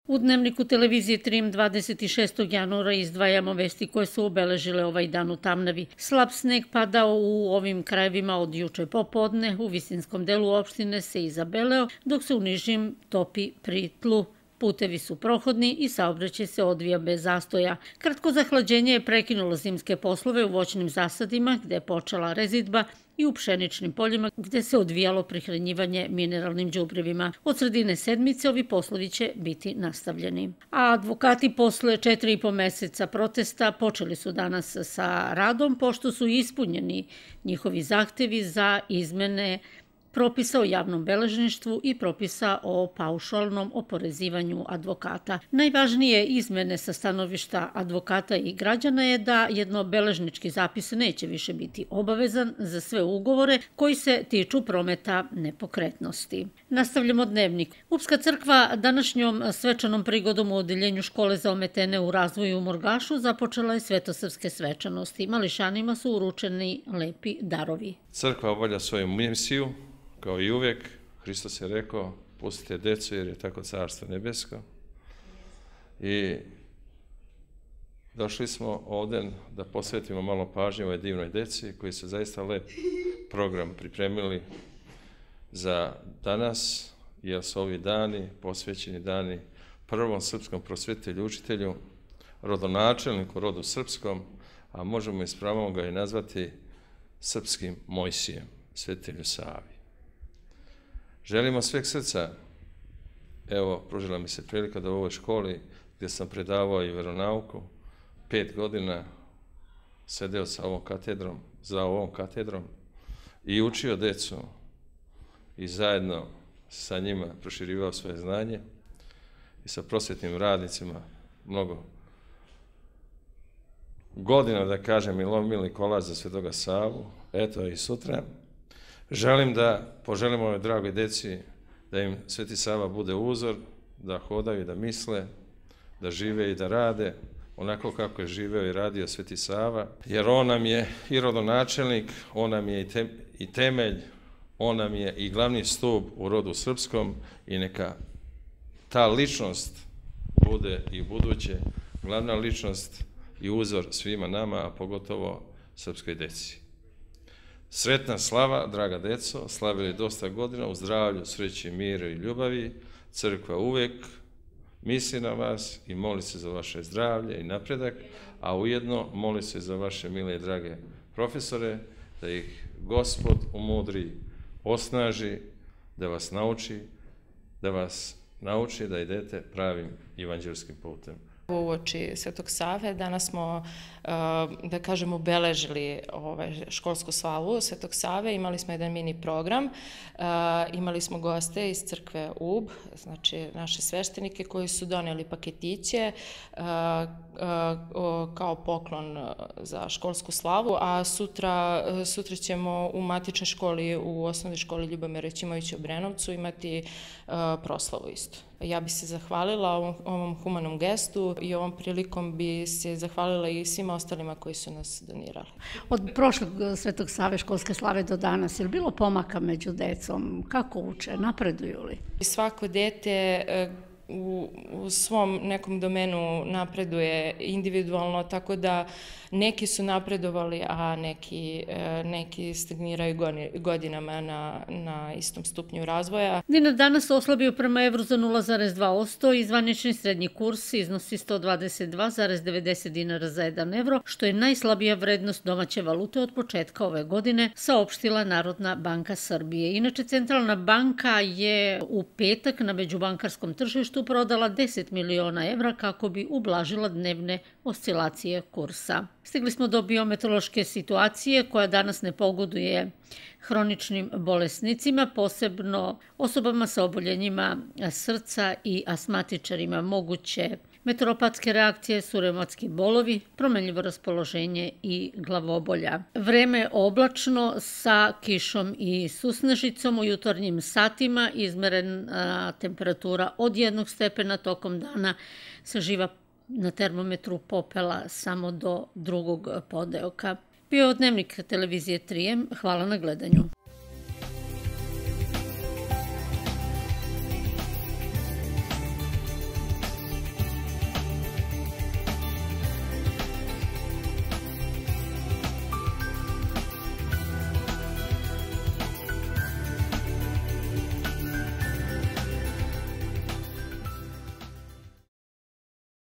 U dnevniku televizije Trim 26. januara izdvajamo vesti koje su obeležile ovaj dan u Tamnavi. Slab sneg padao u ovim krajevima od juče popodne, u visinskom delu opštine se izabeleo, dok se u nižim topi pri tlu. Putevi su prohodni i saobraćaj se odvija bez zastoja. Kratko zahlađenje je prekinulo zimske poslove u voćnim zasadima, gde je počela rezidba, i u pšeničnim poljima, gde se odvijalo prihranjivanje mineralnim đubrevima. Od sredine sedmice ovi poslovi će biti nastavljeni. A advokati posle 4,5 meseca protesta počeli su danas sa radom, pošto su ispunjeni njihovi zahtevi za izmene propisa o javnom beležništvu i propisa o paušalnom oporezivanju advokata. Najvažnije izmene sa stanovišta advokata i građana je da jednobeležnički zapis neće više biti obavezan za sve ugovore koji se tiču prometa nepokretnosti. Nastavljamo dnevnik. Upska crkva današnjom svečanom prigodom u odeljenju škole za ometene u razvoju u Morgašu započela je svetosrpske svečanosti. Mališanima su uručeni lepi darovi. Crkva obavlja svoju misiju. Kao i uvijek, Hristos je rekao, pustite decu jer je tako carstvo nebesko. I došli smo ovdje da posvetimo malo pažnje ovoj divnoj deci koji su zaista lep program pripremili za danas, jer su ovi dani, posvećeni dani prvom srpskom prosvetitelju, učitelju, rodonačelniku, rodu srpskom, a možemo s pravom ga i nazvati srpskim Mojsijem, svetitelju Savi. Želimo sveg srca, evo, pružila mi se prilika da u ovoj školi gdje sam predavao i veronauku, 5 godina sedeo za ovom katedrom i učio decu i zajedno sa njima proširivao svoje znanje i sa prosvetnim radnicima mnogo godina, da kažem, i lomili kolač za Svetoga Savu, eto i sutra. Želim da poželimo ovoj dragoj deci da im Sveti Sava bude uzor, da hodaju i da misle, da žive i da rade onako kako je živeo i radio Sveti Sava, jer on nam je i rodonačelnik, on nam je i temelj, on nam je i glavni stup u rodu srpskom i neka ta ličnost bude i buduće glavna ličnost i uzor svima nama, a pogotovo srpskoj deci. Sretna slava, draga deco, slavili dosta godina u zdravlju, sreći, miru i ljubavi. Crkva uvijek misli na vas i moli se za vaše zdravlje i napredak, a ujedno moli se za vaše mile i drage profesore, da ih Gospod umudri, osnaži, da vas nauči da idete pravim evanđelskim putem. Uoči Svetog Save danas smo, da kažem, obeležili školsku slavu Svetog Save. Imali smo jedan mini program, imali smo goste iz crkve UB, znači naše sveštenike koji su doneli paketiće kao poklon za školsku slavu, a sutra ćemo u matičnoj školi, u osnovnoj školi Ljubomira Ćimovića u Brenovcu imati proslavu isto. Ja bi se zahvalila ovom humanom gestu i ovom prilikom bi se zahvalila i svima ostalima koji su nas donirali. Od prošlog Svetog Save školske slave do danas, je li bilo pomaka među decom? Kako uče? Napreduju li? Svako dete u svom nekom domenu napreduje individualno, tako da neki su napredovali, a neki stagniraju godinama na istom stupnju razvoja. Dinar danas oslabio prema evru za 0,2% i zvanični srednji kurs iznosi 122,90 dinara za 1 evro, što je najslabija vrednost domaće valute od početka ove godine, saopštila Narodna banka Srbije. Inače, Centralna banka je u petak na međubankarskom tržištu prodala 10 miliona evra kako bi ublažila dnevne oscilacije kursa. Stigli smo do biometeorološke situacije koja danas ne pogoduje hroničnim bolesnicima, posebno osobama sa oboljenjima srca i astmatičarima. Moguće meteoropatske reakcije su reumatski bolovi, promenljivo raspoloženje i glavobolja. Vreme oblačno sa kišom i susnežicom. U jutarnjim satima izmerena temperatura od 1 stepena, tokom dana se živa na termometru popela samo do 2. podeoka. Bio je dnevnik televizije Trijem. Hvala na gledanju.